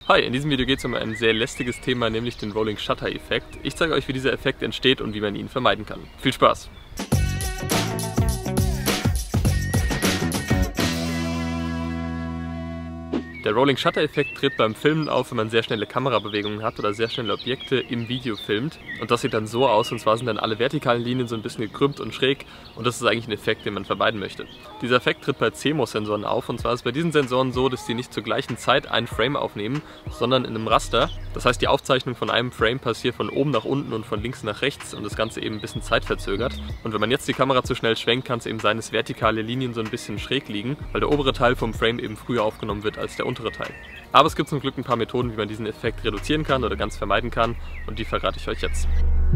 Hi, in diesem Video geht es um ein sehr lästiges Thema, nämlich den Rolling Shutter Effekt. Ich zeige euch, wie dieser Effekt entsteht und wie man ihn vermeiden kann. Viel Spaß! Der Rolling Shutter Effekt tritt beim Filmen auf, wenn man sehr schnelle Kamerabewegungen hat oder sehr schnelle Objekte im Video filmt. Und das sieht dann so aus, und zwar sind dann alle vertikalen Linien so ein bisschen gekrümmt und schräg, und das ist eigentlich ein Effekt, den man vermeiden möchte. Dieser Effekt tritt bei CMOS-Sensoren auf, und zwar ist bei diesen Sensoren so, dass die nicht zur gleichen Zeit einen Frame aufnehmen, sondern in einem Raster. Das heißt, die Aufzeichnung von einem Frame passiert von oben nach unten und von links nach rechts und das Ganze eben ein bisschen zeitverzögert. Und wenn man jetzt die Kamera zu schnell schwenkt, kann es eben sein, dass vertikale Linien so ein bisschen schräg liegen, weil der obere Teil vom Frame eben früher aufgenommen wird als der untere Teil. Aber es gibt zum Glück ein paar Methoden, wie man diesen Effekt reduzieren kann oder ganz vermeiden kann, und die verrate ich euch jetzt.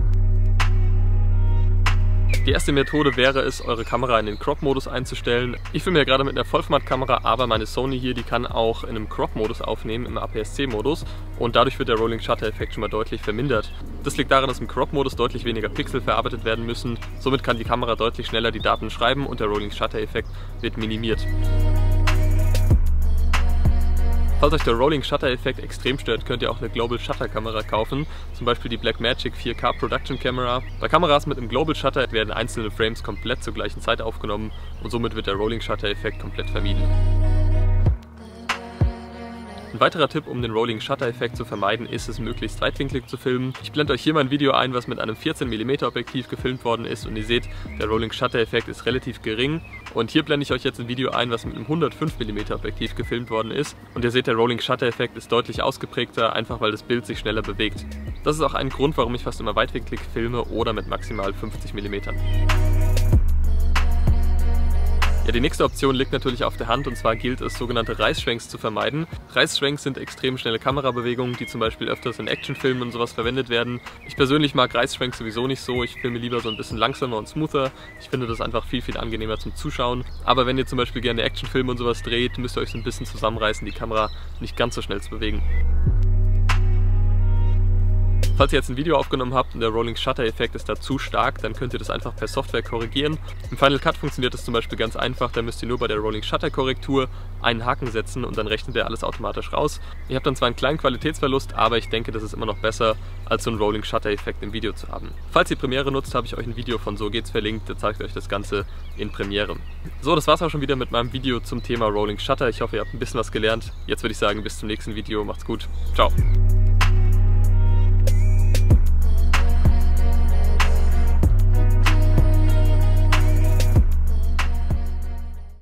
Die erste Methode wäre es, eure Kamera in den Crop-Modus einzustellen. Ich filme ja gerade mit einer Vollformat-Kamera, aber meine Sony hier, die kann auch in einem Crop-Modus aufnehmen, im APS-C-Modus, und dadurch wird der Rolling Shutter-Effekt schon mal deutlich vermindert. Das liegt daran, dass im Crop-Modus deutlich weniger Pixel verarbeitet werden müssen, somit kann die Kamera deutlich schneller die Daten schreiben und der Rolling Shutter-Effekt wird minimiert. Falls euch der Rolling Shutter Effekt extrem stört, könnt ihr auch eine Global Shutter Kamera kaufen, zum Beispiel die Blackmagic 4K Production Camera. Bei Kameras mit einem Global Shutter werden einzelne Frames komplett zur gleichen Zeit aufgenommen und somit wird der Rolling Shutter Effekt komplett vermieden. Ein weiterer Tipp, um den Rolling Shutter Effekt zu vermeiden, ist es, möglichst weitwinklig zu filmen. Ich blende euch hier mal ein Video ein, was mit einem 14mm Objektiv gefilmt worden ist, und ihr seht, der Rolling Shutter Effekt ist relativ gering. Und hier blende ich euch jetzt ein Video ein, was mit einem 105mm Objektiv gefilmt worden ist, und ihr seht, der Rolling Shutter Effekt ist deutlich ausgeprägter, einfach weil das Bild sich schneller bewegt. Das ist auch ein Grund, warum ich fast immer weitwinklig filme oder mit maximal 50mm. Ja, die nächste Option liegt natürlich auf der Hand, und zwar gilt es, sogenannte Reißschwenks zu vermeiden. Reißschwenks sind extrem schnelle Kamerabewegungen, die zum Beispiel öfters in Actionfilmen und sowas verwendet werden. Ich persönlich mag Reißschwenks sowieso nicht so, ich filme lieber so ein bisschen langsamer und smoother. Ich finde das einfach viel angenehmer zum Zuschauen. Aber wenn ihr zum Beispiel gerne Actionfilme und sowas dreht, müsst ihr euch so ein bisschen zusammenreißen, die Kamera nicht ganz so schnell zu bewegen. Falls ihr jetzt ein Video aufgenommen habt und der Rolling Shutter Effekt ist da zu stark, dann könnt ihr das einfach per Software korrigieren. Im Final Cut funktioniert das zum Beispiel ganz einfach, da müsst ihr nur bei der Rolling Shutter Korrektur einen Haken setzen und dann rechnet er alles automatisch raus. Ihr habt dann zwar einen kleinen Qualitätsverlust, aber ich denke, das ist immer noch besser, als so einen Rolling Shutter Effekt im Video zu haben. Falls ihr Premiere nutzt, habe ich euch ein Video von So geht's verlinkt, da zeige ich euch das Ganze in Premiere. So, das war's auch schon wieder mit meinem Video zum Thema Rolling Shutter. Ich hoffe, ihr habt ein bisschen was gelernt. Jetzt würde ich sagen, bis zum nächsten Video, macht's gut, ciao!